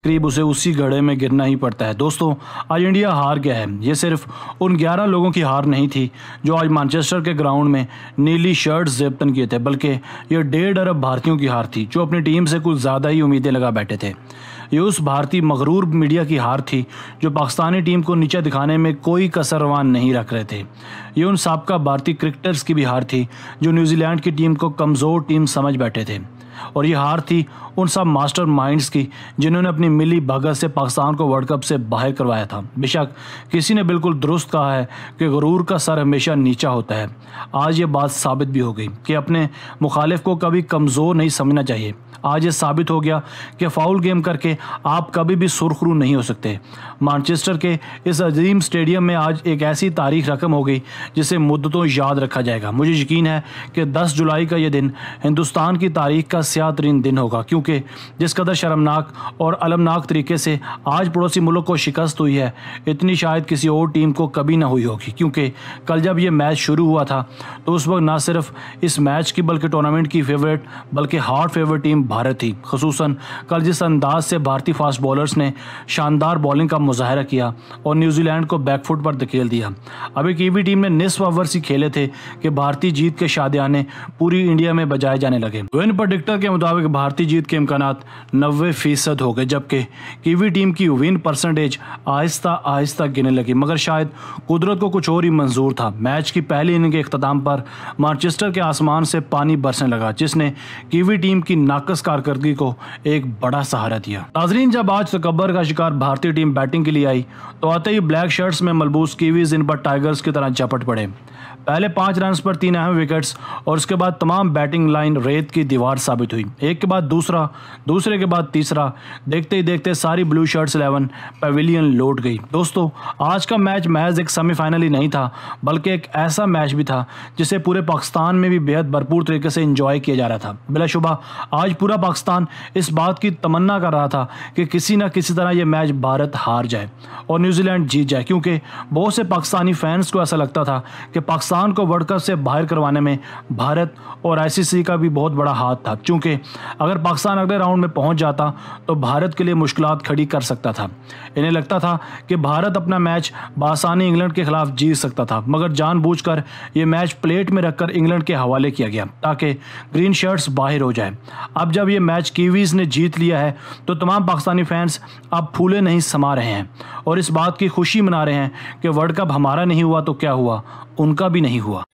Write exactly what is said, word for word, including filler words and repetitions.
करीब उसे उसी घड़े में गिरना ही पड़ता है। दोस्तों, आज इंडिया हार गया है। ये सिर्फ उन ग्यारह लोगों की हार नहीं थी जो आज मैनचेस्टर के ग्राउंड में नीली शर्ट्स जेबतन किए थे, बल्कि ये डेढ़ अरब भारतीयों की हार थी जो अपनी टीम से कुछ ज़्यादा ही उम्मीदें लगा बैठे थे। ये उस भारतीय मगरूर मीडिया की हार थी जो पाकिस्तानी टीम को नीचे दिखाने में कोई कसरवान नहीं रख रहे थे। ये उन साबका भारतीय क्रिकेटर्स की भी हार थी जो न्यूजीलैंड की टीम को कमज़ोर टीम समझ बैठे थे। और ये हार थी उन सब मास्टर माइंड्स की जिन्होंने अपनी मिली भगत से पाकिस्तान को वर्ल्ड कप से बाहर करवाया था। बेशक किसी ने बिल्कुल दुरुस्त कहा है कि गुरूर का सर हमेशा नीचा होता है। आज ये बात साबित भी हो गई कि अपने मुखालिफ को कभी कमज़ोर नहीं समझना चाहिए। आज ये साबित हो गया कि फाउल गेम करके आप कभी भी सुरखरू नहीं हो सकते। मैनचेस्टर के इस अजीम स्टेडियम में आज एक ऐसी तारीख रकम हो गई जिसे मुद्दतों याद रखा जाएगा। मुझे यकीन है कि दस जुलाई का ये दिन हिंदुस्तान की तारीख का स्याह तरीन दिन होगा, क्योंकि जिस कदर शर्मनाक और अलमनाक तरीके से आज पड़ोसी मुल्क को शिकस्त हुई है, इतनी शायद किसी और टीम को कभी ना हुई होगी। क्योंकि कल जब ये मैच शुरू हुआ था तो उस वक्त ना सिर्फ इस मैच की बल्कि टूर्नामेंट की फेवरेट बल्कि हार्ड फेवरेट टीम भारत थी। खुसूसन कल जिस अंदाज से भारतीय फास्ट बॉलर्स ने शानदार बॉलिंग का मुजाहरा किया और न्यूजीलैंड को बैकफुट पर धकेल दिया। अब एक कीवी टीम ने निस्फ ओवर्स ही खेले थे कि भारतीय जीत के शादियाने पूरी इंडिया में बजाए जाने लगे। विन प्रेडिक्टर के मुताबिक भारतीय जीत के इम्कानात नब्बे फीसद हो गए, जबकि कीवी टीम की विन परसेंटेज आहिस्ता आहिस्ता गिरने लगी। मगर शायद कुदरत को कुछ और ही मंजूर था। मैच की पहली इनिंग के इख्तिताम पर मैनचेस्टर के आसमान से पानी बरसने लगा, जिसने कीवी टीम की नाकस कारकर्दगी को एक बड़ा सहारा दिया। नाजरीन, जब आज तकब्बर का शिकार भारतीय टीम बैटिंग के लिए आई तो आते ही ब्लैक शर्ट्स में मलबूस कीवीज इन पर टाइगर्स की तरह झपट पड़े। पहले पांच रन पर तीन अहम विकेट्स और उसके बाद तमाम बैटिंग लाइन रेत की दीवार साबित हुई। एक के बाद दूसरा, दूसरे के बाद तीसरा, देखते ही देखते सारी ब्लू शर्ट्स इलेवन पेविलियन लौट गई। दोस्तों, आज का मैच महज एक सेमीफाइनल ही नहीं था, बल्कि एक ऐसा मैच भी था जिसे पूरे पाकिस्तान में भी बेहद भरपूर तरीके से एंजॉय किया जा रहा था। बिलाशुबा आज पूरा पाकिस्तान इस बात की तमन्ना कर रहा था कि किसी न किसी तरह यह मैच भारत हार जाए और न्यूजीलैंड जीत जाए, क्योंकि बहुत से पाकिस्तानी फैंस को ऐसा लगता था कि पाकिस्तान को वर्ल्ड कप से बाहर करवाने में भारत और आईसीसी का भी बहुत बड़ा हाथ था। क्योंकि अगर पाकिस्तान अगले राउंड में पहुंच जाता तो भारत के लिए मुश्किलात खड़ी कर सकता था। इन्हें लगता था कि भारत अपना मैच बासानी इंग्लैंड के खिलाफ जीत सकता था, मगर जानबूझकर यह मैच प्लेट में रखकर इंग्लैंड के हवाले किया गया ताकि ग्रीन शर्ट्स बाहर हो जाए। अब जब यह मैच कीवीज ने जीत लिया है तो तमाम पाकिस्तानी फैंस अब फूले नहीं समा रहे हैं और इस बात की खुशी मना रहे हैं कि वर्ल्ड कप हमारा नहीं हुआ तो क्या हुआ, उनका भी नहीं हुआ।